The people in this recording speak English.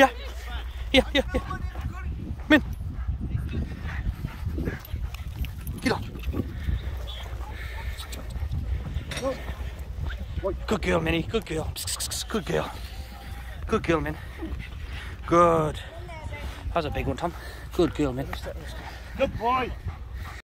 Yeah. Here, here, here. Come in. Get on. Good girl, Minnie. Good girl. Good girl. Good girl, Min. Good. That was a big one, Tom. Good girl, Min. Good boy.